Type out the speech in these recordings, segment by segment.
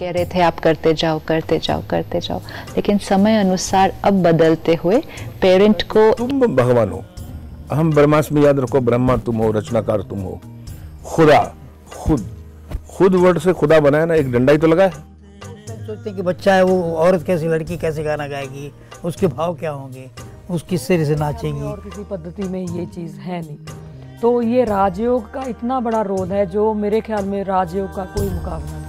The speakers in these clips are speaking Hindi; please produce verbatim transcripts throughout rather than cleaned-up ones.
कह रहे थे आप करते जाओ करते जाओ करते जाओ, लेकिन समय अनुसार अब बदलते हुए पेरेंट को, तुम भगवान हो, हम ब्रह्मास्मि याद रखो, ब्रह्मा तुम हो, रचनाकार तुम हो, खुदा खुद खुद वर्ड से खुदा बनाया ना, एक डंडा ही तो लगा है। सोचते कि बच्चा है वो औरत कैसी, लड़की कैसे गाना गाएगी, उसके भाव क्या होंगे, उस किस तरह से नाचेगी। और किसी पद्धति में ये चीज़ है नहीं, तो ये राजयोग का इतना बड़ा रोल है जो मेरे ख्याल में राजयोग का कोई मुकाबला नहीं।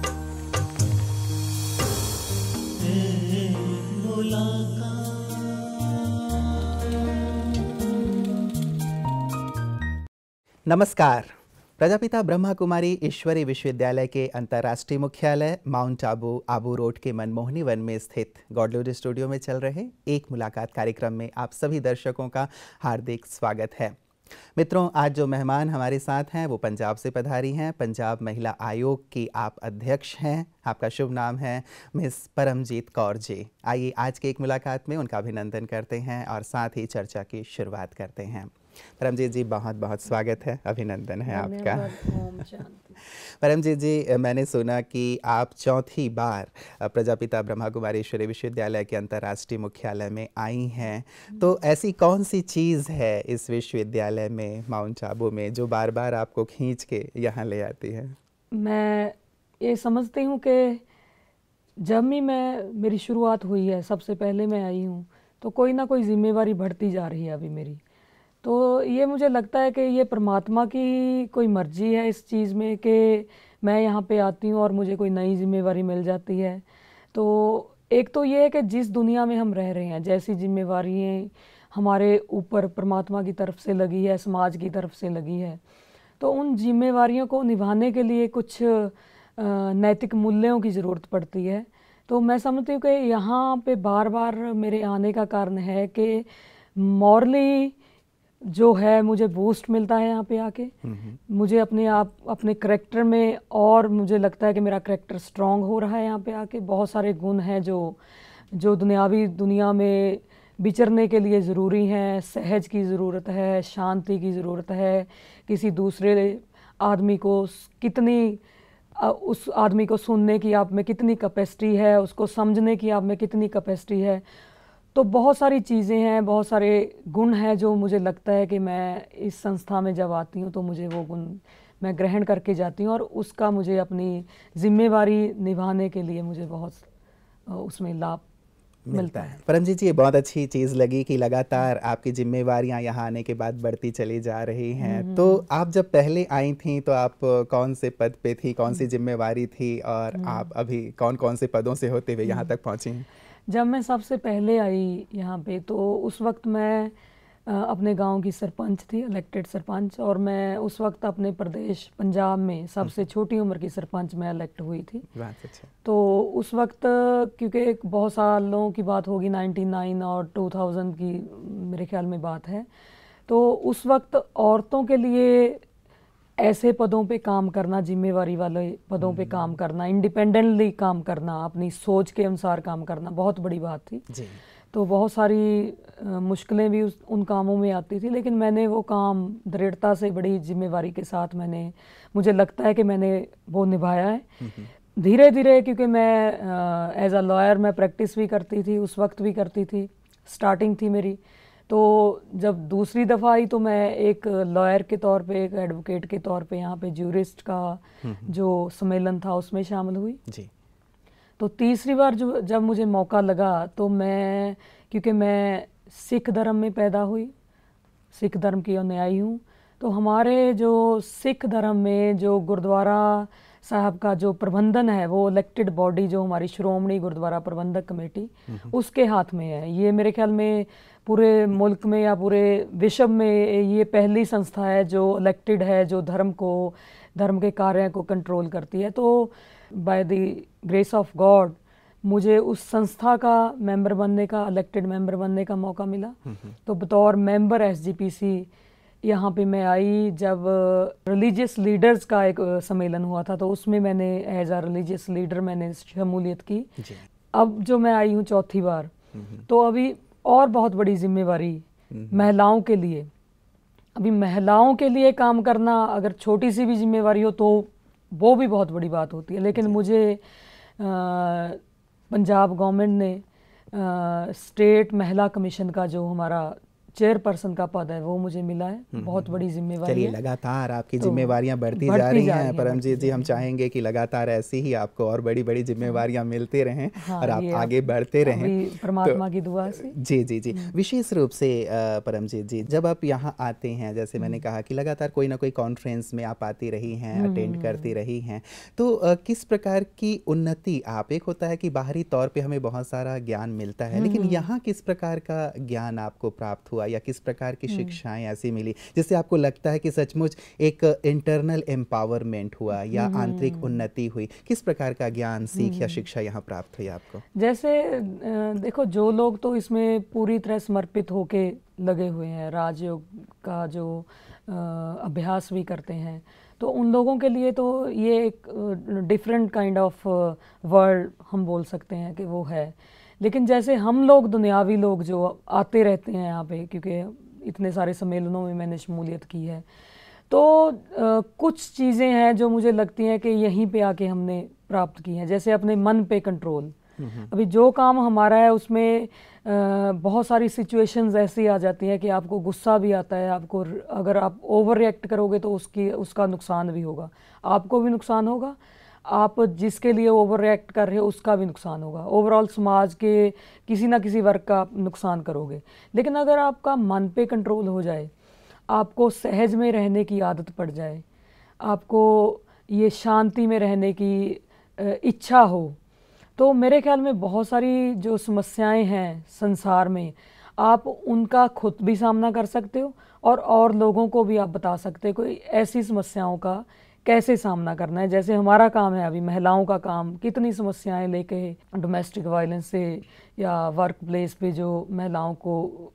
नमस्कार। प्रजापिता ब्रह्मा कुमारी ईश्वरी विश्वविद्यालय के अंतर्राष्ट्रीय मुख्यालय माउंट आबू आबू रोड के मनमोहनी वन में स्थित गॉडलुड स्टूडियो में चल रहे एक मुलाकात कार्यक्रम में आप सभी दर्शकों का हार्दिक स्वागत है। मित्रों, आज जो मेहमान हमारे साथ हैं वो पंजाब से पधारी हैं। पंजाब महिला आयोग की आप अध्यक्ष हैं। आपका शुभ नाम है मिस परमजीत कौर जी। आइए आज की एक मुलाकात में उनका अभिनंदन करते हैं और साथ ही चर्चा की शुरुआत करते हैं। परमजीत जी, बहुत बहुत स्वागत है, अभिनंदन है आपका। परमजीत जी, मैंने सुना कि आप चौथी बार प्रजापिता ब्रह्मा कुमारी ईश्वरी विश्वविद्यालय के अंतर्राष्ट्रीय मुख्यालय में आई हैं, तो ऐसी कौन सी चीज़ है इस विश्वविद्यालय में माउंट आबू में जो बार बार आपको खींच के यहाँ ले आती है? मैं ये समझती हूँ कि जब भी मैं मेरी शुरुआत हुई है, सबसे पहले मैं आई हूँ, तो कोई ना कोई जिम्मेवारी बढ़ती जा रही है अभी मेरी। तो ये मुझे लगता है कि ये परमात्मा की कोई मर्जी है इस चीज़ में कि मैं यहाँ पे आती हूँ और मुझे कोई नई जिम्मेवारी मिल जाती है। तो एक तो ये है कि जिस दुनिया में हम रह रहे हैं, जैसी जिम्मेवारियाँ हमारे ऊपर परमात्मा की तरफ से लगी है, समाज की तरफ से लगी है, तो उन जिम्मेवारियों को निभाने के लिए कुछ नैतिक मूल्यों की ज़रूरत पड़ती है। तो मैं समझती हूँ कि यहाँ पे बार बार मेरे आने का कारण है कि मॉरली जो है मुझे बूस्ट मिलता है यहाँ पे आके। मुझे अपने आप अपने करैक्टर में, और मुझे लगता है कि मेरा करैक्टर स्ट्रांग हो रहा है यहाँ पे आके। बहुत सारे गुण हैं जो जो दुनियावी दुनिया में विचरने के लिए ज़रूरी हैं। सहज की ज़रूरत है, शांति की ज़रूरत है, किसी दूसरे आदमी को कितनी उस आदमी को सुनने की आप में कितनी कैपेसिटी है, उसको समझने की आप में कितनी कैपेसिटी है। तो बहुत सारी चीज़ें हैं, बहुत सारे गुण हैं जो मुझे लगता है कि मैं इस संस्था में जब आती हूँ तो मुझे वो गुण मैं ग्रहण करके जाती हूँ और उसका मुझे अपनी जिम्मेवारी निभाने के लिए मुझे बहुत उसमें लाभ मिलता है। परमजीत जी, ये बहुत अच्छी चीज़ लगी कि लगातार आपकी जिम्मेवारियां यहाँ आने के बाद बढ़ती चली जा रही हैं। तो आप जब पहले आई थी तो आप कौन से पद पे थी, कौन सी जिम्मेवारी थी, और आप अभी कौन कौन से पदों से होते हुए यहाँ तक पहुँची हैं? जब मैं सबसे पहले आई यहाँ पे तो उस वक्त मैं अपने गांव की सरपंच थी, इलेक्टेड सरपंच, और मैं उस वक्त अपने प्रदेश पंजाब में सबसे छोटी उम्र की सरपंच मैं इलेक्ट हुई थी। अच्छा। तो उस वक्त क्योंकि एक बहुत सालों की बात होगी, निन्यानवे और दो हज़ार की मेरे ख्याल में बात है, तो उस वक्त औरतों के लिए ऐसे पदों पे काम करना, जिम्मेवारी वाले पदों पे काम करना, इंडिपेंडेंटली काम करना, अपनी सोच के अनुसार काम करना बहुत बड़ी बात थी जी। तो बहुत सारी मुश्किलें भी उस उन कामों में आती थी, लेकिन मैंने वो काम दृढ़ता से, बड़ी जिम्मेवारी के साथ मैंने, मुझे लगता है कि मैंने वो निभाया है धीरे धीरे। क्योंकि मैं एज अ लॉयर मैं प्रैक्टिस भी करती थी, उस वक्त भी करती थी, स्टार्टिंग थी मेरी। तो जब दूसरी दफ़ा आई तो मैं एक लॉयर के तौर पे, एक एडवोकेट के तौर पे यहाँ पे ज्यूरिस्ट का जो सम्मेलन था उसमें शामिल हुई जी। तो तीसरी बार जो जब मुझे मौका लगा तो मैं, क्योंकि मैं सिख धर्म में पैदा हुई, सिख धर्म की अनुयायी हूँ, तो हमारे जो सिख धर्म में जो गुरुद्वारा साहब का जो प्रबंधन है, वो इलेक्टेड बॉडी जो हमारी श्रोमणी गुरुद्वारा प्रबंधक कमेटी, उसके हाथ में है। ये मेरे ख्याल में पूरे मुल्क में या पूरे विश्व में ये पहली संस्था है जो इलेक्टेड है, जो धर्म को, धर्म के कार्य को कंट्रोल करती है। तो by the grace of God मुझे उस संस्था का मेंबर बनने का, इलेक्टेड मेंबर बनने का मौका मिला। तो बतौर मेंबर एसजीपीसी यहाँ पे मैं आई जब रिलीजियस लीडर्स का एक सम्मेलन हुआ था, तो उसमें मैंने एज अ रिलीजियस लीडर मैंने शमूलियत की। अब जो मैं आई हूँ चौथी बार, तो अभी और बहुत बड़ी जिम्मेवारी महिलाओं के लिए। अभी महिलाओं के लिए काम करना, अगर छोटी सी भी जिम्मेवारी हो तो वो भी बहुत बड़ी बात होती है, लेकिन मुझे पंजाब गवर्नमेंट ने आ, स्टेट महिला कमीशन का जो हमारा चेयरपर्सन का पद है वो मुझे मिला है, बहुत बड़ी जिम्मेवारी चलिए है। लगातार आपकी तो जिम्मेवारियां बढ़ती बढ़ती जा रही जा हैं रही हैं, परमजीत बढ़ती जी। जा हम रही हैं। चाहेंगे कि लगातार ऐसी ही आपको और बड़ी बड़ी जिम्मेवारियां मिलते रहें हाँ, और आप ये आगे बढ़ते रहें अभी परमात्मा की दुआ से। जी जी जी। विशेष रूप से अ, परमजीत जी, जब आप यहाँ आते हैं, जैसे मैंने कहा कि लगातार कोई ना कोई कॉन्फ्रेंस में आप आती रही हैं, अटेंड करती रही हैं, तो अ, किस प्रकार की उन्नति आप, एक होता है कि बाहरी तौर पे हमें बहुत सारा ज्ञान मिलता है, लेकिन यहाँ किस प्रकार का ज्ञान आपको प्राप्त हुआ या किस प्रकार की शिक्षाएं ऐसी मिली जिससे आपको लगता है कि सचमुच एक इंटरनल एम्पावरमेंट हुआ या आंतरिक उन्नति हुई? किस प्रकार का ज्ञान, सीख या शिक्षा यहाँ प्राप्त हुई आपको? जैसे अ, देखो, जो लोग तो इसमें पूरी तरह समर्पित होके लगे हुए हैं, राजयोग का जो अ, अभ्यास भी करते हैं, तो उन लोगों के लिए तो ये एक डिफरेंट काइंड ऑफ वर्ल्ड हम बोल सकते हैं कि वो है। लेकिन जैसे हम लोग दुनियावी लोग जो आते रहते हैं यहाँ पे, क्योंकि इतने सारे सम्मेलनों में मैंने शमूलियत की है, तो आ, कुछ चीज़ें हैं जो मुझे लगती हैं कि यहीं पे आके हमने प्राप्त की हैं। जैसे अपने मन पे कंट्रोल। अभी जो काम हमारा है उसमें आ, बहुत सारी सिचुएशंस ऐसी आ जाती हैं कि आपको गुस्सा भी आता है, आपको अगर आप ओवर रिएक्ट करोगे तो उसकी उसका नुकसान भी होगा, आपको भी नुकसान होगा, आप जिसके लिए ओवर रिएक्ट कर रहे हो उसका भी नुकसान होगा, ओवरऑल समाज के किसी ना किसी वर्ग का आप नुकसान करोगे। लेकिन अगर आपका मन पे कंट्रोल हो जाए, आपको सहज में रहने की आदत पड़ जाए, आपको ये शांति में रहने की इच्छा हो, तो मेरे ख्याल में बहुत सारी जो समस्याएं हैं संसार में, आप उनका खुद भी सामना कर सकते हो और और लोगों को भी आप बता सकते हो कोई ऐसी समस्याओं का कैसे सामना करना है। जैसे हमारा काम है अभी महिलाओं का काम, कितनी समस्याएं लेके डोमेस्टिक वायलेंस से या वर्क प्लेस पे जो महिलाओं को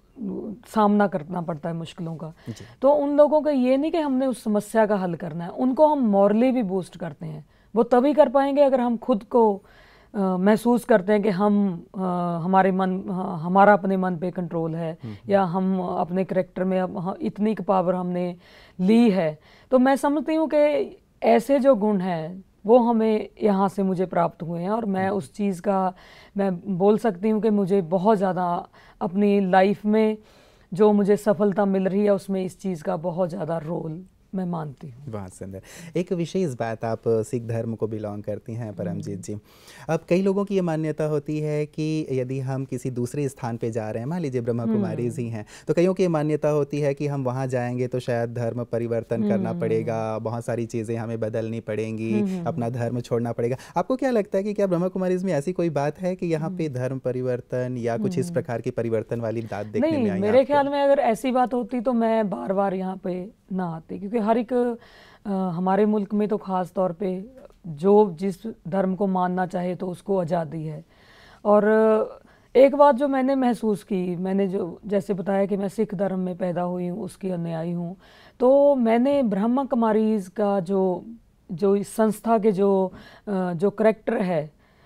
सामना करना पड़ता है मुश्किलों का, तो उन लोगों का ये नहीं कि हमने उस समस्या का हल करना है, उनको हम मॉरली भी बूस्ट करते हैं। वो तभी कर पाएंगे अगर हम खुद को Uh, महसूस करते हैं कि हम uh, हमारे मन uh, हमारा अपने मन पे कंट्रोल है, या हम अपने करैक्टर में अब हाँ, इतनी पावर हमने ली है। तो मैं समझती हूँ कि ऐसे जो गुण हैं वो हमें यहाँ से मुझे प्राप्त हुए हैं, और मैं उस चीज़ का मैं बोल सकती हूँ कि मुझे बहुत ज़्यादा अपनी लाइफ में जो मुझे सफलता मिल रही है उसमें इस चीज़ का बहुत ज़्यादा रोल मैं मानती हूँ। बहुत सुंदर। एक विशेष बात, आप सिख धर्म को बिलोंग करती हैं परमजीत जी। अब कई लोगों की ये मान्यता होती है कि यदि हम किसी दूसरे स्थान पे जा रहे हैं, मान लीजिए ब्रह्मा कुमारी जी हैं, तो कईयों की ये मान्यता होती है कि हम वहाँ जाएंगे तो शायद धर्म परिवर्तन करना पड़ेगा, बहुत सारी चीज़ें हमें बदलनी पड़ेंगी, अपना धर्म छोड़ना पड़ेगा। आपको क्या लगता है कि क्या ब्रह्मा कुमारी में ऐसी कोई बात है कि यहाँ पे धर्म परिवर्तन या कुछ इस प्रकार की परिवर्तन वाली बात देखने में आई? नहीं, मेरे ख्याल में अगर ऐसी बात होती तो मैं बार बार यहाँ पे ना आती, क्योंकि हर एक आ, हमारे मुल्क में तो ख़ास तौर पे जो जिस धर्म को मानना चाहे तो उसको आज़ादी है। और एक बात जो मैंने महसूस की, मैंने जो जैसे बताया कि मैं सिख धर्म में पैदा हुई हूँ, उसकी अनुयायी हूँ, तो मैंने ब्रह्मा कुमारीज़ का जो जो इस संस्था के जो जो करैक्टर है,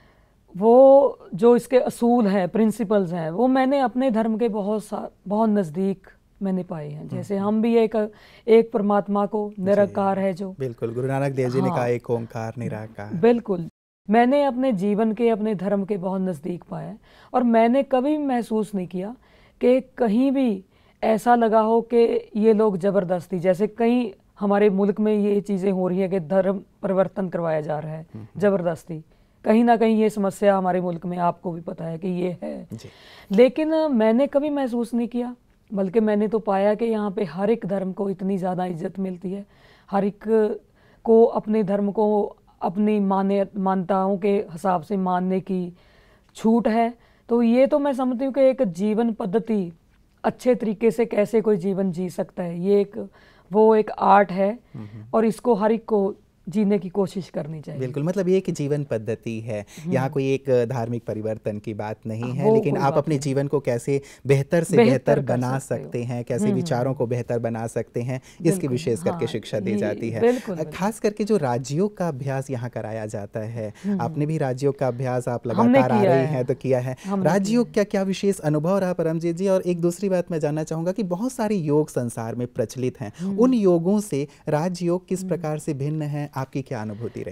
वो जो इसके असूल हैं, प्रिंसिपल्स हैं, वो मैंने अपने धर्म के बहुत सा बहुत नज़दीक मैंने पाए हैं। जैसे हम भी एक एक परमात्मा को, निराकार है जो, बिल्कुल गुरु नानक देव जी हाँ, ने कहा एक ओंकार निराकार, बिल्कुल मैंने अपने जीवन के, अपने धर्म के बहुत नज़दीक पाया, और मैंने कभी महसूस नहीं किया कि कहीं भी ऐसा लगा हो कि ये लोग ज़बरदस्ती, जैसे कई हमारे मुल्क में ये चीज़ें हो रही है कि धर्म परिवर्तन करवाया जा रहा है ज़बरदस्ती, कहीं ना कहीं ये समस्या हमारे मुल्क में आपको भी पता है कि ये है। लेकिन मैंने कभी महसूस नहीं किया, बल्कि मैंने तो पाया कि यहाँ पे हर एक धर्म को इतनी ज़्यादा इज्जत मिलती है, हर एक को अपने धर्म को अपनी मान्य मान्यताओं के हिसाब से मानने की छूट है। तो ये तो मैं समझती हूँ कि एक जीवन पद्धति अच्छे तरीके से कैसे कोई जीवन जी सकता है, ये एक वो एक आर्ट है, और इसको हर एक को जीने की कोशिश करनी चाहिए। बिल्कुल, मतलब ये एक जीवन पद्धति है, यहाँ कोई एक धार्मिक परिवर्तन की बात नहीं है, लेकिन आप अपने जीवन को कैसे बेहतर से बेहतर बना सकते हैं, कैसे विचारों को बेहतर बना सकते हैं, इसकी विशेष करके शिक्षा दी जाती है। खास करके जो राजयोग का अभ्यास यहाँ कराया जाता है, आपने भी राजयोग का अभ्यास आप लगातार आ रही हैं तो किया है, राजयोग क्या क्या विशेष अनुभव रहा परमजीत जी? और एक दूसरी बात मैं जानना चाहूँगा कि बहुत सारे योग संसार में प्रचलित हैं, उन योगों से राजयोग किस प्रकार से भिन्न है, आपकी क्या अनुभूति रही?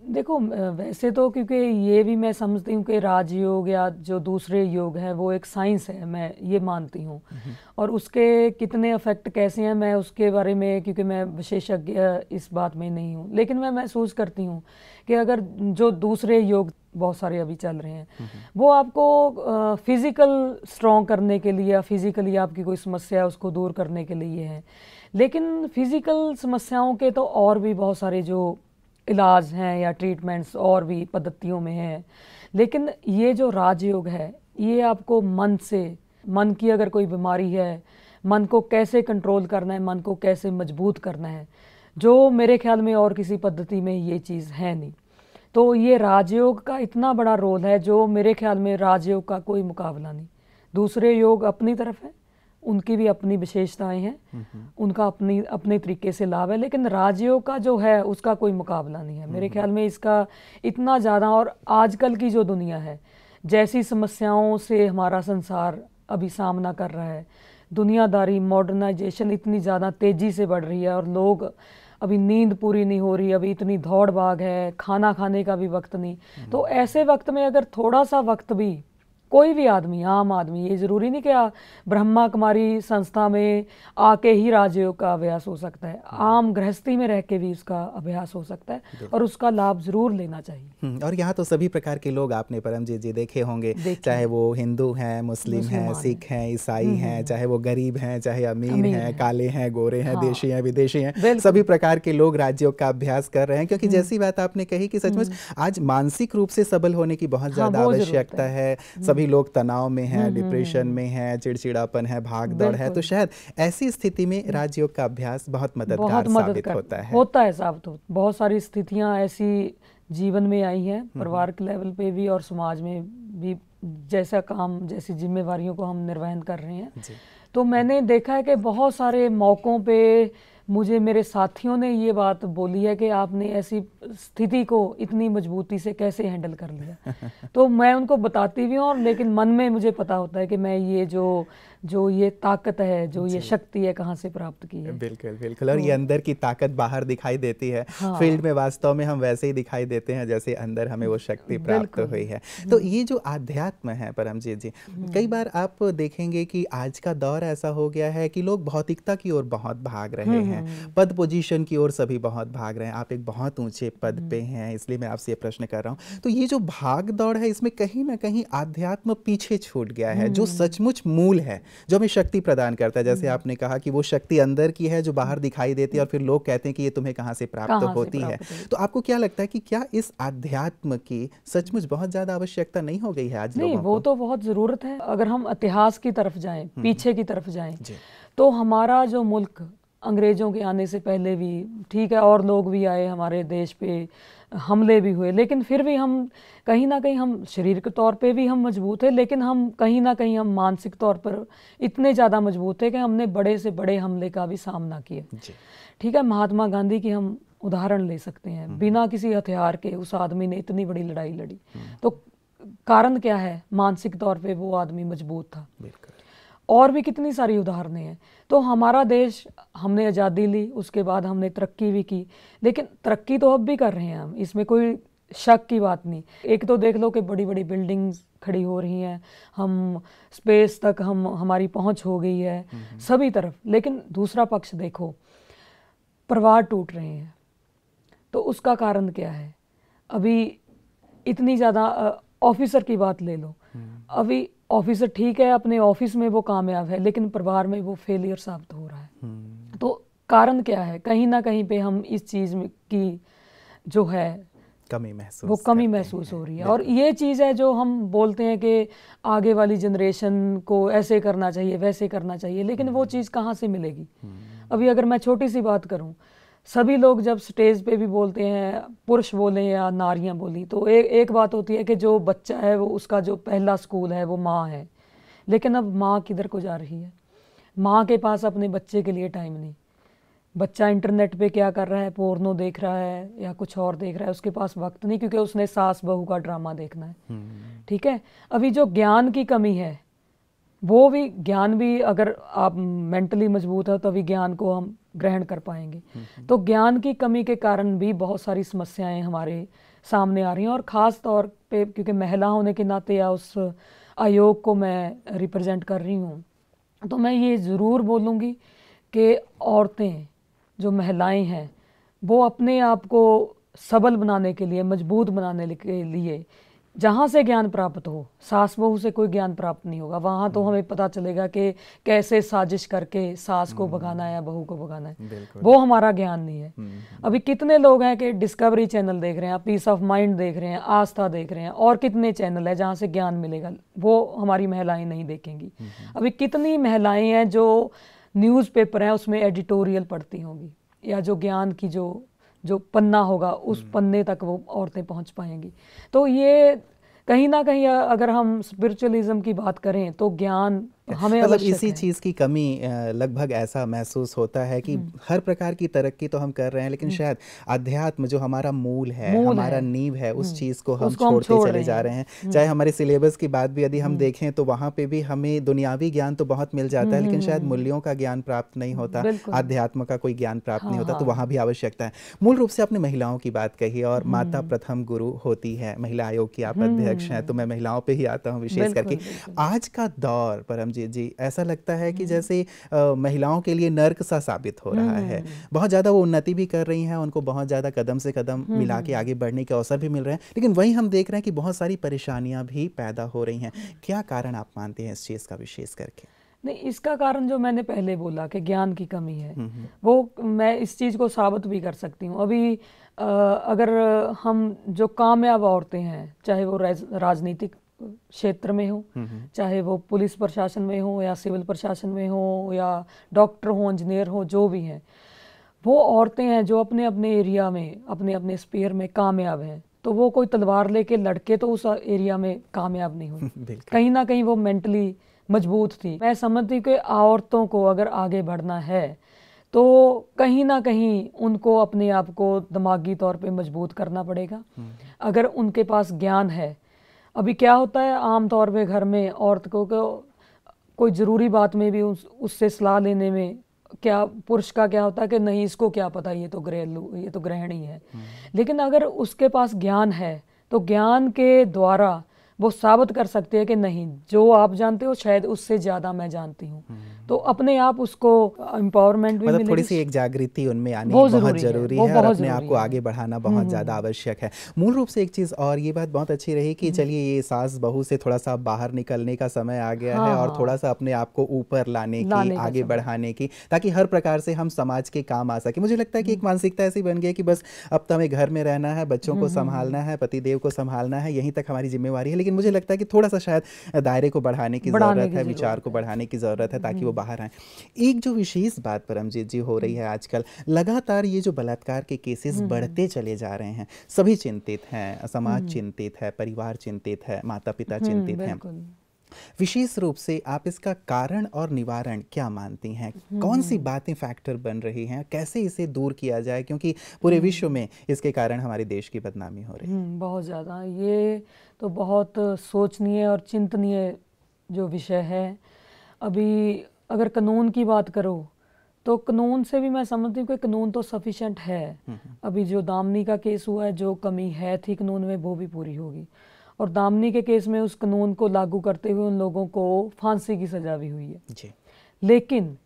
देखो अ, वैसे तो क्योंकि ये भी मैं समझती हूँ कि राजयोग या जो दूसरे योग हैं वो एक साइंस है, मैं ये मानती हूँ। और उसके कितने इफेक्ट कैसे हैं मैं उसके बारे में, क्योंकि मैं विशेषज्ञ इस बात में नहीं हूँ, लेकिन मैं महसूस करती हूँ कि अगर जो दूसरे योग बहुत सारे अभी चल रहे हैं वो आपको फिजिकल स्ट्रॉन्ग करने के लिए या फिजिकली आपकी कोई समस्या है उसको दूर करने के लिए है, लेकिन फिजिकल समस्याओं के तो और भी बहुत सारे जो इलाज हैं या ट्रीटमेंट्स और भी पद्धतियों में हैं। लेकिन ये जो राजयोग है ये आपको मन से, मन की अगर कोई बीमारी है, मन को कैसे कंट्रोल करना है, मन को कैसे मजबूत करना है, जो मेरे ख्याल में और किसी पद्धति में ये चीज़ है नहीं। तो ये राजयोग का इतना बड़ा रोल है जो मेरे ख्याल में राजयोग का कोई मुकाबला नहीं। दूसरे योग अपनी तरफ है, उनकी भी अपनी विशेषताएं हैं, उनका अपनी अपने तरीके से लाभ है, लेकिन राजयोग का जो है उसका कोई मुकाबला नहीं है मेरे ख्याल में। इसका इतना ज़्यादा, और आजकल की जो दुनिया है, जैसी समस्याओं से हमारा संसार अभी सामना कर रहा है, दुनियादारी, मॉडर्नाइजेशन इतनी ज़्यादा तेज़ी से बढ़ रही है और लोग अभी नींद पूरी नहीं हो रही, अभी इतनी दौड़ भाग है, खाना खाने का भी वक्त नहीं। तो ऐसे वक्त में अगर थोड़ा सा वक्त भी कोई भी आदमी, आम आदमी, ये जरूरी नहीं कि आ, ब्रह्मा कुमारी संस्था में आके ही राजयोग का अभ्यास हो सकता है, आम गृहस्थी में रह के भी उसका अभ्यास हो सकता है और उसका लाभ जरूर लेना चाहिए। और यहाँ तो सभी प्रकार के लोग आपने परमजीत जी देखे होंगे, चाहे वो हिंदू हैं, मुस्लिम हैं, सिख हैं, ईसाई हैं, चाहे वो गरीब हैं, चाहे अमीर हैं, काले हैं, गोरे हैं, देशी हैं, विदेशी हैं, सभी प्रकार के लोग राजयोग का अभ्यास कर रहे हैं। क्योंकि जैसी बात आपने कही कि सचमुच आज मानसिक रूप से सबल होने की बहुत ज्यादा आवश्यकता है। सभी लोग तनाव में हैं, डिप्रेशन में हैं, चिड़चिड़ापन है, भाग दौड़ है, तो शायद ऐसी स्थिति में राजयोग का अभ्यास बहुत मददगार साबित होता है होता है साबित होता है। बहुत सारी स्थितियां ऐसी जीवन में आई हैं, परिवार के लेवल पे भी और समाज में भी, जैसा काम, जैसी जिम्मेवारियों को हम निर्वहन कर रहे हैं। तो मैंने देखा है कि बहुत सारे मौक़ों पे मुझे मेरे साथियों ने ये बात बोली है कि आपने ऐसी स्थिति को इतनी मजबूती से कैसे हैंडल कर लिया। तो मैं उनको बताती भी हूँ, और लेकिन मन में मुझे पता होता है कि मैं ये जो जो ये ताकत है, जो ये शक्ति है, कहाँ से प्राप्त की है। बिल्कुल बिल्कुल। और ये अंदर की ताकत बाहर दिखाई देती है। हाँ। फील्ड में वास्तव में हम वैसे ही दिखाई देते हैं जैसे अंदर हमें वो शक्ति प्राप्त हुई है। तो ये जो आध्यात्म है परमजीत जी, कई बार आप देखेंगे कि आज का दौर ऐसा हो गया है कि लोग भौतिकता की ओर बहुत भाग रहे हैं, पद पोजीशन की ओर सभी बहुत भाग रहे हैं। आप एक बहुत ऊंचे पद पे हैं, इसलिए मैं आपसे ये प्रश्न कर रहा हूँ। तो ये जो भाग दौड़ है, इसमें कहीं ना कहीं आध्यात्म पीछे छूट गया है, जो सचमुच मूल है, जो हमें शक्ति प्रदान करता है। जैसे आपने कहा कि वो शक्ति अंदर की है जो बाहर दिखाई देती है, और फिर लोग कहते हैं कि ये तुम्हें कहाँ से प्राप्त होती है। तो आपको क्या लगता है कि क्या इस आध्यात्म की सचमुच बहुत ज्यादा आवश्यकता नहीं हो गई है आज लोगों को? नहीं, वो तो बहुत जरूरत है। अगर हम इतिहास की तरफ जाएं, पीछे की तरफ जाएं, तो हमारा जो मुल्क अंग्रेजों के आने से पहले भी, ठीक है, और लोग भी आए हमारे देश पे, हमले भी हुए, लेकिन फिर भी हम कहीं ना कहीं, हम शरीर के तौर पे भी हम मजबूत है, लेकिन हम कहीं ना कहीं हम मानसिक तौर पर इतने ज़्यादा मजबूत है कि हमने बड़े से बड़े हमले का भी सामना किया। ठीक है, महात्मा गांधी की हम उदाहरण ले सकते हैं, बिना किसी हथियार के उस आदमी ने इतनी बड़ी लड़ाई लड़ी। तो कारण क्या है? मानसिक तौर पे वो आदमी मजबूत था। और भी कितनी सारी उदाहरणें हैं। तो हमारा देश, हमने आज़ादी ली, उसके बाद हमने तरक्की भी की, लेकिन तरक्की तो अब भी कर रहे हैं हम, इसमें कोई शक की बात नहीं। एक तो देख लो कि बड़ी बड़ी बिल्डिंग्स खड़ी हो रही हैं, हम स्पेस तक हम हमारी पहुंच हो गई है सभी तरफ, लेकिन दूसरा पक्ष देखो, परिवार टूट रहे हैं। तो उसका कारण क्या है? अभी इतनी ज़्यादा, ऑफिसर की बात ले लो, अभी ऑफिसर ठीक है, अपने ऑफिस में वो कामयाब है, लेकिन परिवार में वो फेलियर साबित हो रहा है। तो कारण क्या है? कहीं ना कहीं पे हम इस चीज़ की जो है कमी महसूस वो कमी महसूस हो रही है। और ये चीज़ है जो हम बोलते हैं कि आगे वाली जनरेशन को ऐसे करना चाहिए, वैसे करना चाहिए, लेकिन वो चीज़ कहाँ से मिलेगी? अभी अगर मैं छोटी सी बात करूँ, सभी लोग जब स्टेज पे भी बोलते हैं, पुरुष बोले या नारियां बोली, तो एक एक बात होती है कि जो बच्चा है वो, उसका जो पहला स्कूल है वो माँ है। लेकिन अब माँ किधर को जा रही है? माँ के पास अपने बच्चे के लिए टाइम नहीं। बच्चा इंटरनेट पे क्या कर रहा है, पोर्नो देख रहा है या कुछ और देख रहा है, उसके पास वक्त नहीं, क्योंकि उसने सास बहू का ड्रामा देखना है। ठीक है, अभी जो ज्ञान की कमी है, वो भी ज्ञान भी, अगर आप मेंटली मजबूत है तभी ज्ञान को हम ग्रहण कर पाएंगे। तो ज्ञान की कमी के कारण भी बहुत सारी समस्याएं हमारे सामने आ रही हैं। और ख़ास तौर पे क्योंकि महिला होने के नाते या उस आयोग को मैं रिप्रेजेंट कर रही हूँ, तो मैं ये ज़रूर बोलूँगी कि औरतें जो महिलाएं हैं वो अपने आप को सबल बनाने के लिए, मजबूत बनाने के लिए जहाँ से ज्ञान प्राप्त हो, सास बहू से कोई ज्ञान प्राप्त नहीं होगा। वहाँ तो हमें पता चलेगा कि कैसे साजिश करके सास को भगाना है या बहू को भगाना है, वो हमारा ज्ञान नहीं है। अभी कितने लोग हैं कि डिस्कवरी चैनल देख रहे हैं, पीस ऑफ माइंड देख रहे हैं, आस्था देख रहे हैं, और कितने चैनल है जहाँ से ज्ञान मिलेगा, वो हमारी महिलाएं नहीं देखेंगी। अभी कितनी महिलाएं हैं जो न्यूज़पेपर हैं उसमें एडिटोरियल पढ़ती होंगी, या जो ज्ञान की जो जो पन्ना होगा उस पन्ने तक वो औरतें पहुंच पाएंगी। तो ये कहीं ना कहीं अगर हम स्पिरिचुअलिज्म की बात करें तो ज्ञान हमें मतलब आवश्यक इसी है। चीज़ की कमी लगभग ऐसा महसूस होता है कि हर प्रकार की तरक्की तो हम कर रहे हैं, लेकिन शायद अध्यात्म जो हमारा मूल है, मूल हमारा है। नींव है, उस चीज़ को हम उसको हम छोड़ते छोड़ चले रहे जा हैं। रहे हैं। चाहे हमारे सिलेबस की बात भी यदि हम देखें तो वहाँ पे भी हमें दुनियावी ज्ञान तो बहुत मिल जाता है, लेकिन शायद मूल्यों का ज्ञान प्राप्त नहीं होता, बिल्कुल। अध्यात्म का कोई ज्ञान प्राप्त नहीं हाँ, होता, तो हाँ। वहाँ भी आवश्यकता है। मूल रूप से आपने महिलाओं की बात कही और माता प्रथम गुरु होती है, महिला आयोग की आप अध्यक्ष हैं, तो मैं महिलाओं पे ही आता हूँ विशेष बिल्कुल, करके। बिल्कुल। आज का दौर परमजीत जी ऐसा लगता है कि जैसे अ, महिलाओं के लिए नर्क सा साबित हो रहा है। बहुत ज़्यादा वो उन्नति भी कर रही हैं, उनको बहुत ज़्यादा कदम से कदम मिला के आगे बढ़ने के अवसर भी मिल रहे हैं, लेकिन वहीं हम देख रहे हैं कि बहुत सारी परेशानियां भी पैदा हो रही हैं। क्या कारण आप मानते हैं इस चीज़ का विशेष करके? नहीं, इसका कारण जो मैंने पहले बोला कि ज्ञान की कमी है, वो मैं इस चीज़ को साबित भी कर सकती हूँ। अभी अ, अगर हम जो कामयाब औरतें हैं, चाहे वो राज- राजनीतिक क्षेत्र में हो, चाहे वो पुलिस प्रशासन में हो या सिविल प्रशासन में हो या डॉक्टर हो, इंजीनियर हो, जो भी हैं, वो औरतें हैं जो अपने अपने एरिया में, अपने अपने स्पेयर में कामयाब हैं। तो वो कोई तलवार लेके लड़के तो उस एरिया में कामयाब नहीं हुई, कहीं ना कहीं वो मेंटली मजबूत थी। मैं समझती हूँ कि औरतों को अगर आगे बढ़ना है तो कहीं ना कहीं उनको अपने आप को दिमागी तौर पे मजबूत करना पड़ेगा। अगर उनके पास ज्ञान है, अभी क्या होता है आम तौर पे घर में औरत को, को कोई ज़रूरी बात में भी उस, उससे सलाह लेने में क्या पुरुष का क्या होता है कि नहीं इसको क्या पता, ये तो घरेलू, ये तो गृहिणी है। लेकिन अगर उसके पास ज्ञान है तो ज्ञान के द्वारा वो साबित कर सकते हैं कि नहीं, जो आप जानते हो शायद उससे ज़्यादा मैं जानती हूँ। तो अपने आप उसको एम्पावरमेंट भी मतलब मिलेगी। थोड़ी सी एक जागृति उनमें आनी बहुत बहुत ज़रूरी है, जरूरी वो है और बहुत अपने आप ज़रूरी को है। आगे बढ़ाना बहुत ज़्यादा आवश्यक है। मूल रूप से एक चीज़ और ये बात बहुत अच्छी रही कि चलिए ये सास बहू से थोड़ा सा बाहर निकलने का समय आ गया है हाँ, और हाँ। थोड़ा सा अपने आप को ऊपर लाने की, लाने का आगे समय। बढ़ाने की, ताकि हर प्रकार से हम समाज के काम आ सके। मुझे लगता है कि एक मानसिकता ऐसी बन गई है कि बस अब तो हमें घर में रहना है, बच्चों को संभालना है, पतिदेव को संभालना है, यहीं तक हमारी जिम्मेवारी है। लेकिन मुझे लगता है कि थोड़ा सा शायद दायरे को बढ़ाने की बढ़ाने ज़रूरत की है, ज़रूरत विचार को है। बढ़ाने की ज़रूरत है ताकि वो बाहर आए। एक जो विशेष बात परमजीत जी हो रही है आजकल, लगातार ये जो बलात्कार के केसेस बढ़ते चले जा रहे हैं, सभी चिंतित हैं, समाज चिंतित है, परिवार चिंतित है, माता पिता चिंतित हैं। बिल्कुल। विशेष रूप से आप इसका कारण और निवारण क्या मानती हैं? कौन सी बातें फैक्टर बन रही हैं? कैसे इसे दूर किया जाए, क्योंकि पूरे विश्व में इसके कारण हमारे देश की बदनामी हो रही है। हम्म, बहुत ज़्यादा। ये तो बहुत सोचनीय और चिंतनीय जो विषय है। अभी अगर कानून की बात करो तो कानून से भी मैं समझती हूँ कि कानून तो सफिशेंट है। अभी जो दामनी का केस हुआ है, जो कमी है थी कानून में वो भी पूरी होगी। और दामनी के केस में उस कानून को लागू करते हुए उन लोगों को फांसी की सज़ा भी हुई है जी। लेकिन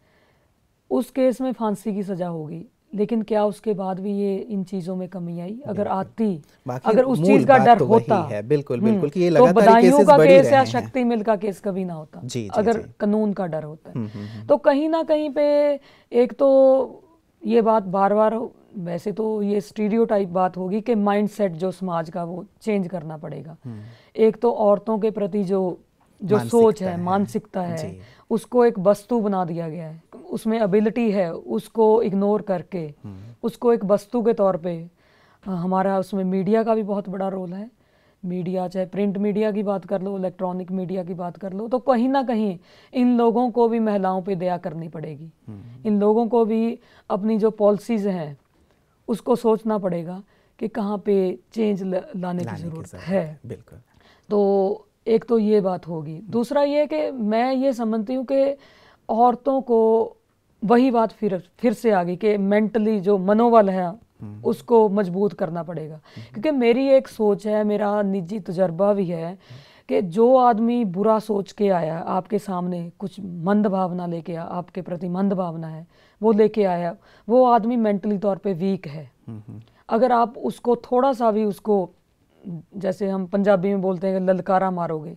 उस केस में फांसी की सज़ा होगी, लेकिन क्या उसके बाद भी ये इन चीज़ों में कमी आई? अगर आती, अगर उस चीज़ का डर होता, है बिल्कुल बिल्कुल कि ये तो लगातार बदायूं केसेस का बढ़ केस या रहे हैं। शक्ति मिल का केस कभी ना होता जी, जी, अगर जी। कानून का डर होता है। तो कहीं ना कहीं पे एक तो ये बात बार बार, वैसे तो ये स्टीरियोटाइप बात होगी कि माइंडसेट जो समाज का वो चेंज करना पड़ेगा। एक तो औरतों के प्रति जो जो सोच है, मानसिकता है, उसको एक वस्तु बना दिया गया है। उसमें एबिलिटी है, उसको इग्नोर करके उसको एक वस्तु के तौर पे, हमारा उसमें मीडिया का भी बहुत बड़ा रोल है। मीडिया, चाहे प्रिंट मीडिया की बात कर लो, इलेक्ट्रॉनिक मीडिया की बात कर लो, तो कहीं ना कहीं इन लोगों को भी महिलाओं पे दया करनी पड़ेगी। इन लोगों को भी अपनी जो पॉलिसीज हैं उसको सोचना पड़ेगा कि कहाँ पे चेंज लाने की ज़रूरत है। बिल्कुल। तो एक तो ये बात होगी। दूसरा ये कि मैं ये समझती हूँ कि औरतों को वही बात फिर फिर से आ गई कि मेंटली जो मनोबल है उसको मजबूत करना पड़ेगा। क्योंकि मेरी एक सोच है, मेरा निजी तजर्बा भी है कि जो आदमी बुरा सोच के आया आपके सामने, कुछ मंद भावना लेके आया, आपके प्रति मंद भावना है वो लेके आया, वो आदमी मेंटली तौर पे वीक है। अगर आप उसको थोड़ा सा भी उसको, जैसे हम पंजाबी में बोलते हैं, ललकारा मारोगे,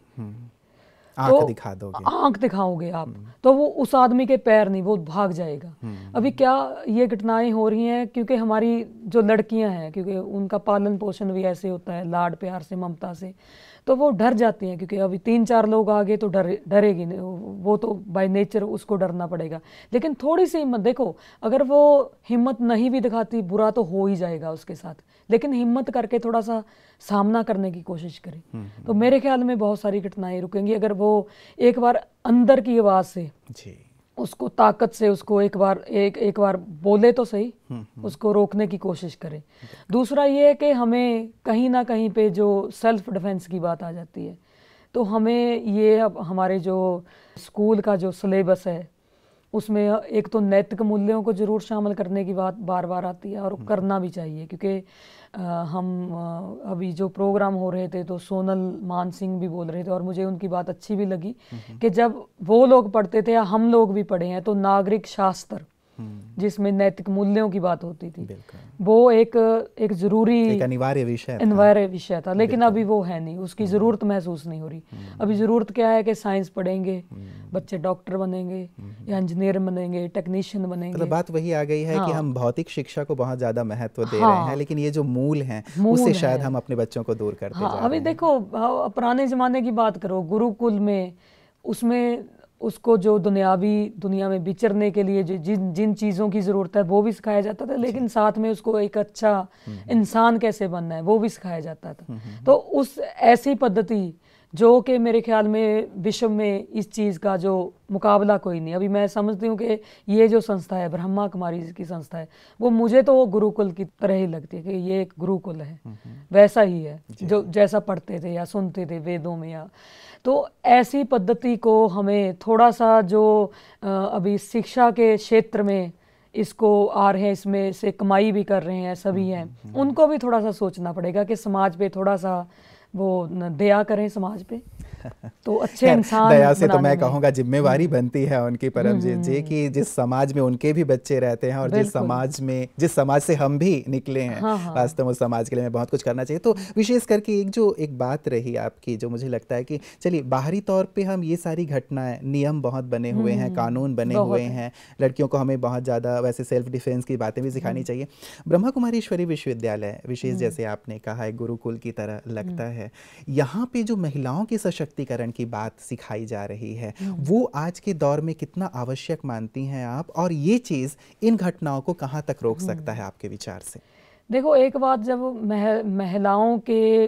आंख तो दिखा दोगे, आंख दिखाओगे आप, तो वो उस आदमी के पैर नहीं, वो भाग जाएगा। अभी क्या ये घटनाएं हो रही हैं क्योंकि हमारी जो लड़कियां हैं, क्योंकि उनका पालन पोषण भी ऐसे होता है, लाड प्यार से, ममता से, तो वो डर जाती हैं। क्योंकि अभी तीन चार लोग आ गए तो डर डरेगी नहीं, वो तो बाय नेचर उसको डरना पड़ेगा। लेकिन थोड़ी सी हिम्मत, देखो अगर वो हिम्मत नहीं भी दिखाती, बुरा तो हो ही जाएगा उसके साथ, लेकिन हिम्मत करके थोड़ा सा सामना करने की कोशिश करें, तो मेरे ख्याल में बहुत सारी घटनाएं रुकेंगी। अगर वो एक बार अंदर की आवाज़ से जी उसको ताकत से उसको एक बार एक एक बार बोले तो सही, उसको रोकने की कोशिश करें। दूसरा ये है कि हमें कहीं ना कहीं पे जो सेल्फ डिफेंस की बात आ जाती है, तो हमें ये अब हमारे जो स्कूल का जो सिलेबस है उसमें एक तो नैतिक मूल्यों को जरूर शामिल करने की बात बार बार आती है, और करना भी चाहिए। क्योंकि हम आ, अभी जो प्रोग्राम हो रहे थे तो सोनल मान सिंह भी बोल रहे थे, और मुझे उनकी बात अच्छी भी लगी कि जब वो लोग पढ़ते थे या हम लोग भी पढ़े हैं, तो नागरिक शास्त्र जिसमें नैतिक मूल्यों की बात होती थी, वो एक एक जरूरी एक अनिवार्य विषय अनिवार्य विषय था। लेकिन अभी वो है नहीं, उसकी जरूरत महसूस नहीं हो रही। अभी जरूरत क्या है कि साइंस पढ़ेंगे बच्चे, डॉक्टर बनेंगे या इंजीनियर बनेंगे, टेक्नीशियन बनेंगे। मतलब बात वही आ गई है हाँ। कि हम भौतिक शिक्षा को बहुत ज्यादा महत्व दे हाँ। रहे हैं, लेकिन ये जो मूल हैं उससे शायद हम अपने बच्चों को दूर करते हाँ। जा रहे अभी हैं। देखो पुराने जमाने की बात करो, गुरुकुल में, उसमें उसको जो दुनियावी दुनिया में विचरने के लिए जिन जिन चीज़ों की ज़रूरत है वो भी सिखाया जाता था, लेकिन साथ में उसको एक अच्छा इंसान कैसे बनना है वो भी सिखाया जाता था। तो उस ऐसी पद्धति जो कि मेरे ख्याल में विश्व में इस चीज़ का जो मुकाबला कोई नहीं। अभी मैं समझती हूँ कि ये जो संस्था है, ब्रह्मा कुमारी की संस्था है, वो मुझे तो वो गुरुकुल की तरह ही लगती है कि ये एक गुरुकुल है, वैसा ही है जो जैसा पढ़ते थे या सुनते थे वेदों में। या तो ऐसी पद्धति को हमें थोड़ा सा, जो अभी शिक्षा के क्षेत्र में इसको आ रहे हैं, इसमें से कमाई भी कर रहे हैं सभी हैं, उनको भी थोड़ा सा सोचना पड़ेगा कि समाज पे थोड़ा सा वो दया करें समाज पे, तो अच्छे इंसान दया से तो मैं कहूँगा जिम्मेवारी बनती है उनकी परमजीत जी कि जिस समाज में उनके भी बच्चे रहते हैं और जिस समाज में जिस समाज से हम भी निकले हैं, हाँ हाँ। वास्तव में समाज के लिए हमें बहुत कुछ करना चाहिए। तो विशेष करके एक जो एक बात रही आपकी, जो मुझे लगता है कि चलिए बाहरी तौर पे हम ये सारी घटनाएं, नियम बहुत बने हुए हैं, कानून बने हुए हैं, लड़कियों को हमें बहुत ज़्यादा वैसे सेल्फ डिफेंस की बातें भी सिखानी चाहिए। ब्रह्मा कुमारी ईश्वरी विश्वविद्यालय विशेष, जैसे आपने कहा, एक गुरुकुल की तरह लगता है, यहाँ पे जो महिलाओं की सशक्तिकरण की बात सिखाई जा रही है, वो आज के दौर में कितना आवश्यक मानती हैं आप, और ये चीज़ इन घटनाओं को कहाँ तक रोक सकता है आपके विचार से? देखो, एक बात जब मह, महिलाओं के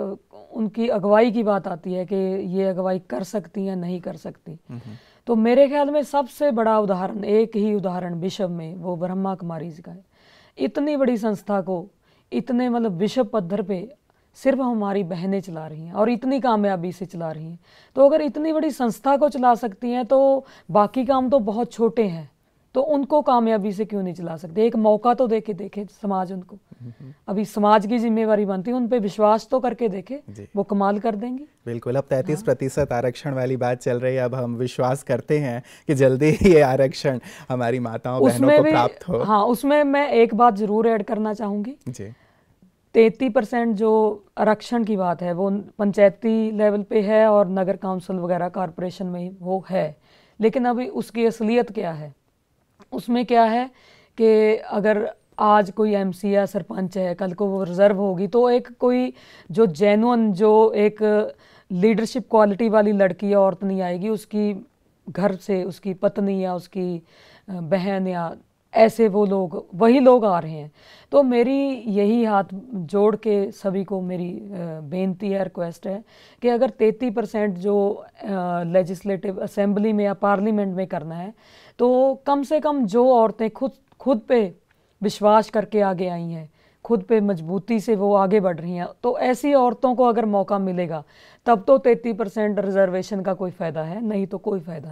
उनकी अगुवाई की बात आती है कि ये अगुवाई कर सकती हैं नहीं कर सकती, तो मेरे ख्याल में सबसे बड़ा उदाहरण, एक ही उदाहरण विश्व में, वो ब्रह्मा कुमारी जी का है। इतनी बड़ी संस्था को इतने मतलब विश्व पद्धर पे सिर्फ हमारी बहनें चला रही हैं और इतनी कामयाबी से चला रही हैं। तो अगर इतनी बड़ी संस्था को चला सकती हैं तो बाकी काम तो बहुत छोटे हैं, तो उनको कामयाबी से क्यों नहीं चला सकते? एक मौका तो देके देखे समाज उनको। अभी समाज की जिम्मेवारी बनती है उन पे विश्वास तो करके देखे, वो कमाल कर देंगी। बिल्कुल। अब तैंतीस प्रतिशत आरक्षण वाली बात चल रही है, अब हम विश्वास करते हैं कि जल्दी ये आरक्षण हमारी माताओं बहनों को प्राप्त हो। हाँ, उसमें मैं एक बात जरूर ऐड करना चाहूँगी जी। तैंतीस परसेंट जो आरक्षण की बात है वो पंचायती लेवल पे है और नगर काउंसिल वगैरह कॉरपोरेशन में वो है, लेकिन अभी उसकी असलियत क्या है? उसमें क्या है कि अगर आज कोई एमसी या सरपंच है, कल को वो रिजर्व होगी, तो एक कोई जो जेन्युइन, जो एक लीडरशिप क्वालिटी वाली लड़की या औरत नहीं आएगी, उसकी घर से उसकी पत्नी या उसकी बहन या ऐसे वो लोग, वही लोग आ रहे हैं। तो मेरी यही हाथ जोड़ के सभी को मेरी बेनती है, रिक्वेस्ट है कि अगर तैंतीस परसेंट जो लेजिस्लेटिव असेंबली में या पार्लियामेंट में करना है, तो कम से कम जो औरतें खुद खुद पे विश्वास करके आगे आई हैं, खुद पे मजबूती से वो आगे बढ़ रही हैं, तो ऐसी औरतों को अगर मौका मिलेगा तब तो तैंतीस परसेंट रिजर्वेशन का कोई फ़ायदा है, नहीं तो कोई फ़ायदा नहीं है।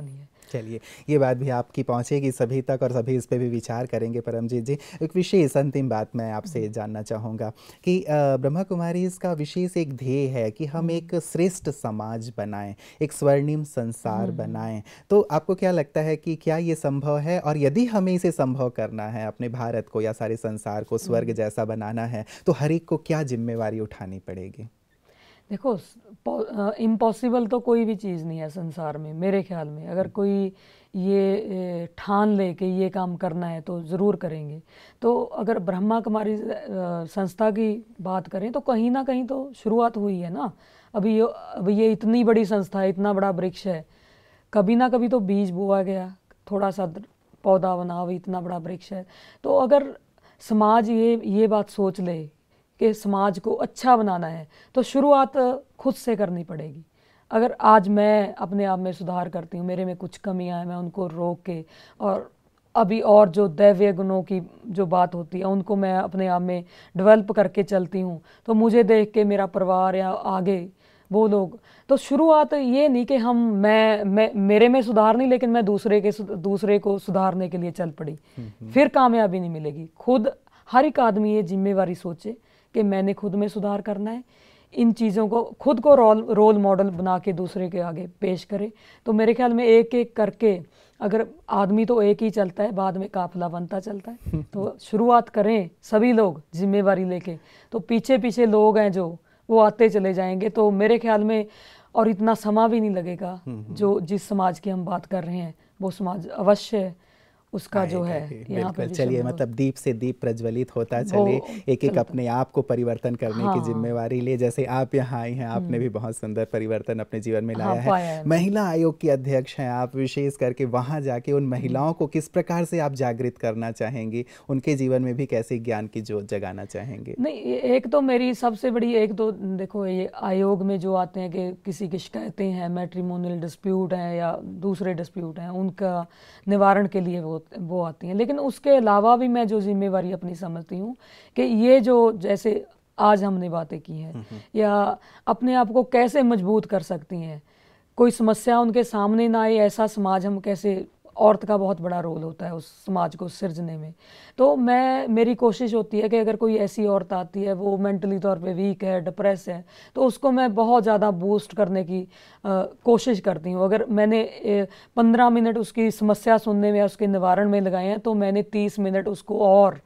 चलिए, ये बात भी आपकी पहुंचेगी सभी तक और सभी इस पे भी विचार करेंगे। परमजीत जी, एक विशेष अंतिम बात मैं आपसे जानना चाहूँगा कि ब्रह्मा कुमारी इसका विशेष एक ध्येय है कि हम एक श्रेष्ठ समाज बनाएं, एक स्वर्णिम संसार बनाएं। तो आपको क्या लगता है कि क्या ये संभव है, और यदि हमें इसे संभव करना है, अपने भारत को या सारे संसार को स्वर्ग जैसा बनाना है, तो हर एक को क्या जिम्मेवारी उठानी पड़ेगी? देखो, इम्पॉसिबल तो कोई भी चीज़ नहीं है संसार में मेरे ख्याल में। अगर कोई ये ठान ले कि ये काम करना है तो ज़रूर करेंगे। तो अगर ब्रह्मा कुमारी संस्था की बात करें तो कहीं ना कहीं तो शुरुआत हुई है ना। अभी ये अभी ये इतनी बड़ी संस्था है, इतना बड़ा वृक्ष है, कभी ना कभी तो बीज बोआ गया, थोड़ा सा पौधा बना, अभी इतना बड़ा वृक्ष है। तो अगर समाज ये ये बात सोच ले कि समाज को अच्छा बनाना है तो शुरुआत खुद से करनी पड़ेगी। अगर आज मैं अपने आप में सुधार करती हूँ, मेरे में कुछ कमियां हैं, मैं उनको रोक के, और अभी और जो दैवीय गुणों की जो बात होती है उनको मैं अपने आप में डेवलप करके चलती हूँ, तो मुझे देख के मेरा परिवार या आगे वो लोग, तो शुरुआत ये नहीं कि हम मैं मैं मेरे में सुधार नहीं, लेकिन मैं दूसरे के दूसरे को सुधारने के लिए चल पड़ी, फिर कामयाबी नहीं मिलेगी। खुद हर एक आदमी ये जिम्मेवारी सोचे कि मैंने खुद में सुधार करना है, इन चीज़ों को खुद को रोल रोल मॉडल बना के दूसरे के आगे पेश करे। तो मेरे ख्याल में एक एक करके, अगर आदमी तो एक ही चलता है, बाद में काफिला बनता चलता है। तो शुरुआत करें सभी लोग जिम्मेवारी लेके, तो पीछे पीछे लोग हैं जो वो आते चले जाएंगे। तो मेरे ख्याल में और इतना समा भी नहीं लगेगा। जो जिस समाज की हम बात कर रहे हैं वो समाज अवश्य उसका जो है यहाँ पे। चलिए, मतलब दीप से दीप प्रज्वलित होता चले, एक एक अपने आप को परिवर्तन करने हाँ। की जिम्मेवारी ले। जैसे आप यहाँ आई हैं, आपने भी बहुत सुंदर परिवर्तन अपने जीवन में लाया हाँ, है। महिला आयोग की अध्यक्ष हैं आप, विशेष करके वहाँ जाके उन महिलाओं को किस प्रकार से आप जागृत करना चाहेंगी, उनके जीवन में भी कैसे ज्ञान की जोत जगाना चाहेंगे? नहीं, एक तो मेरी सबसे बड़ी एक तो देखो, ये आयोग में जो आते हैं कि किसी की शिकायतें हैं, मैट्रिमोनियल डिस्प्यूट हैं या दूसरे डिस्प्यूट हैं, उनका निवारण के लिए वो वो आती हैं। लेकिन उसके अलावा भी मैं जो जिम्मेवारी अपनी समझती हूँ कि ये जो जैसे आज हमने बातें की हैं, या अपने आप को कैसे मजबूत कर सकती हैं, कोई समस्या उनके सामने ना आए, ऐसा समाज हम कैसे, औरत का बहुत बड़ा रोल होता है उस समाज को सिरजने में। तो मैं मेरी कोशिश होती है कि अगर कोई ऐसी औरत आती है, वो मेंटली तौर पे वीक है, डिप्रेस है, तो उसको मैं बहुत ज़्यादा बूस्ट करने की आ, कोशिश करती हूँ। अगर मैंने पंद्रह मिनट उसकी समस्या सुनने में, उसके निवारण में लगाए हैं, तो मैंने तीस मिनट उसको और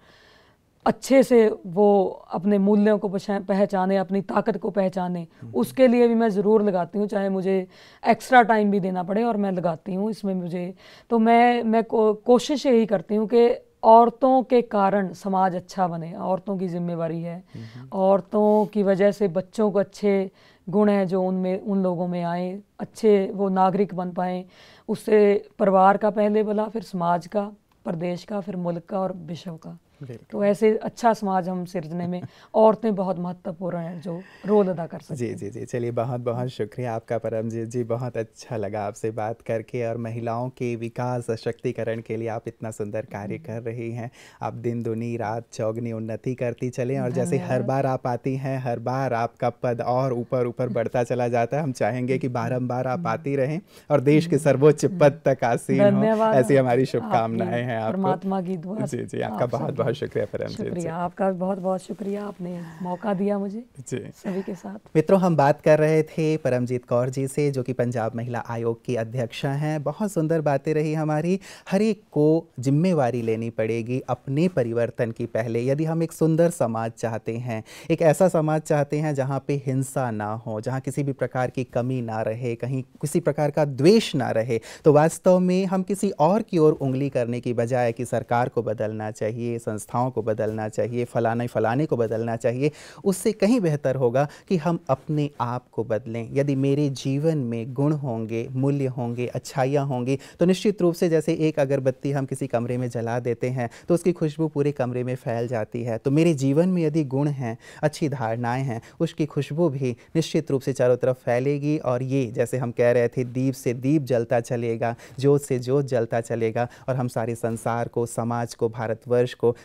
अच्छे से वो अपने मूल्यों को पहचाने, अपनी ताकत को पहचाने, उसके लिए भी मैं ज़रूर लगाती हूँ, चाहे मुझे एक्स्ट्रा टाइम भी देना पड़े, और मैं लगाती हूँ इसमें मुझे। तो मैं मैं को, कोशिश यही करती हूँ कि औरतों के कारण समाज अच्छा बने, औरतों की जिम्मेवारी है। औरतों की वजह से बच्चों को अच्छे गुण हैं जो उनमें उन लोगों में आए, अच्छे वो नागरिक बन पाएँ, उससे परिवार का पहले भला, फिर समाज का, प्रदेश का, फिर मुल्क का और विश्व का। तो ऐसे अच्छा समाज हम सिरजने में औरतें बहुत महत्वपूर्ण हैं जो रोल अदा कर सकती हैं। जी जी जी चलिए, बहुत बहुत शुक्रिया आपका परमजीत जी, बहुत अच्छा लगा आपसे बात करके। और महिलाओं के विकास सशक्तिकरण के लिए आप इतना सुंदर कार्य कर रही हैं। आप दिन दुनी रात चौगनी उन्नति करती चलें, और जैसे हर बार आप आती हैं, हर बार आपका पद और ऊपर ऊपर बढ़ता चला जाता है। हम चाहेंगे कि बारंबार आप आती रहें और देश के सर्वोच्च पद तक आसीन हो, ऐसी हमारी शुभकामनाएं हैं आपको। परमात्मा की दुआ। जी जी, आपका बहुत बहुत शुक्रिया परमजीत जी। शुक्रिया आपका, बहुत बहुत शुक्रिया, आपने मौका दिया मुझे जी सभी के साथ। मित्रों, हम बात कर रहे थे परमजीत कौर जी से, जो कि पंजाब महिला आयोग की अध्यक्ष हैं। बहुत सुंदर बातें रही हमारी। हर एक को जिम्मेवारी लेनी पड़ेगी अपने परिवर्तन की पहले। यदि हम एक सुंदर समाज चाहते हैं, एक ऐसा समाज चाहते हैं जहाँ पे हिंसा ना हो, जहाँ किसी भी प्रकार की कमी ना रहे, कहीं किसी प्रकार का द्वेष ना रहे, तो वास्तव में हम किसी और की ओर उंगली करने की बजाय कि सरकार को बदलना चाहिए, संस्थाओं को बदलना चाहिए, फलाने फलाने को बदलना चाहिए, उससे कहीं बेहतर होगा कि हम अपने आप को बदलें। यदि मेरे जीवन में गुण होंगे, मूल्य होंगे, अच्छाइयाँ होंगी, तो निश्चित रूप से जैसे एक अगरबत्ती हम किसी कमरे में जला देते हैं तो उसकी खुशबू पूरे कमरे में फैल जाती है। तो मेरे जीवन में यदि गुण हैं, अच्छी धारणाएं हैं, उसकी खुशबू भी निश्चित रूप से चारों तरफ फैलेगी। और ये जैसे हम कह रहे थे, दीप से दीप जलता चलेगा, ज्योत से ज्योत जलता चलेगा, और हम सारे संसार को, समाज को, भारतवर्ष को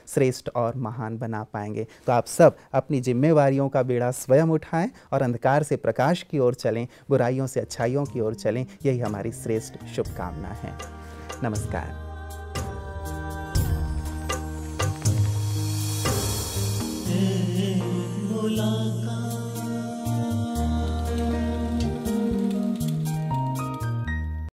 श्रेष्ठ और महान बना पाएंगे। तो आप सब अपनी जिम्मेवारियों का बेड़ा स्वयं उठाएं और अंधकार से प्रकाश की ओर चलें, बुराइयों से अच्छाइयों की ओर चलें। यही हमारी श्रेष्ठ शुभकामना है। नमस्कार। मुलाकात